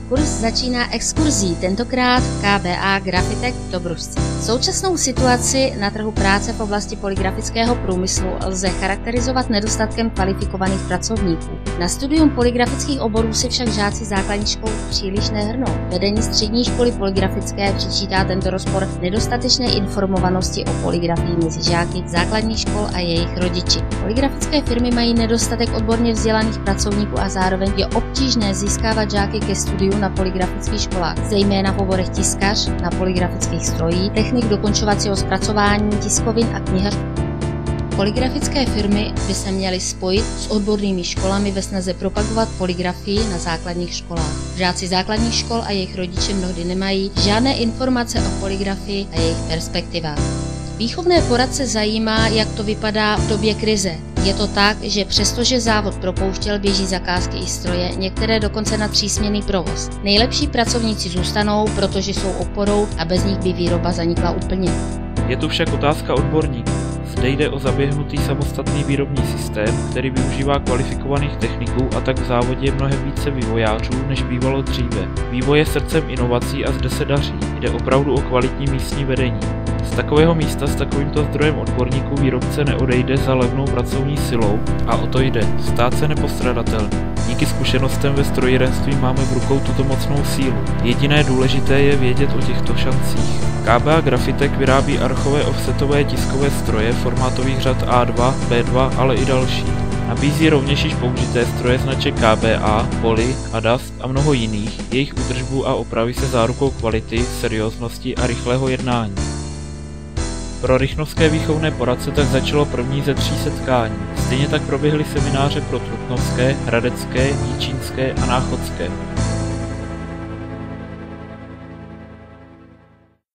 Kurz začíná exkurzí, tentokrát v KBA Grafitec v Dobrušce. Současnou situaci na trhu práce v oblasti polygrafického průmyslu lze charakterizovat nedostatkem kvalifikovaných pracovníků. Na studium polygrafických oborů si však žáci základních škol příliš nehrnou. Vedení střední školy polygrafické přičítá tento rozpor nedostatečné informovanosti o polygrafii mezi žáky základních škol a jejich rodiči. Polygrafické firmy mají nedostatek odborně vzdělaných pracovníků a zároveň je obtížné získávat žáky ke studiu na polygrafických školách, zejména v oborech tiskař, na polygrafických strojích, technik dokončovacího zpracování, tiskovin a knihař. Polygrafické firmy by se měly spojit s odbornými školami ve snaze propagovat polygrafii na základních školách. Žáci základních škol a jejich rodiče mnohdy nemají žádné informace o polygrafii a jejich perspektivách. Výchovné poradce zajímá, jak to vypadá v době krize. Je to tak, že přestože závod propouštěl, běží zakázky i stroje, některé dokonce na třísměnný provoz. Nejlepší pracovníci zůstanou, protože jsou oporou a bez nich by výroba zanikla úplně. Je tu však otázka odborníků. Zde jde o zaběhnutý samostatný výrobní systém, který využívá kvalifikovaných techniků a tak v závodě je mnohem více vývojářů, než bývalo dříve. Vývoj je srdcem inovací a zde se daří. Jde opravdu o kvalitní místní vedení. Z takového místa s takovýmto zdrojem odborníků výrobce neodejde za levnou pracovní silou a o to jde, stát se nepostradatelný. Díky zkušenostem ve strojírenství máme v rukou tuto mocnou sílu. Jediné důležité je vědět o těchto šancích. KBA Grafitec vyrábí archové offsetové tiskové stroje formátových řad A2, B2, ale i další. Nabízí rovněž již použité stroje značek KBA, Poly, Adast a mnoho jiných, jejich údržbu a opravy se zárukou kvality, serióznosti a rychlého jednání. Pro rychnovské výchovné poradce tak začalo první ze 3 setkání. Stejně tak proběhly semináře pro trutnovské, hradecké, jičínské a náchodské.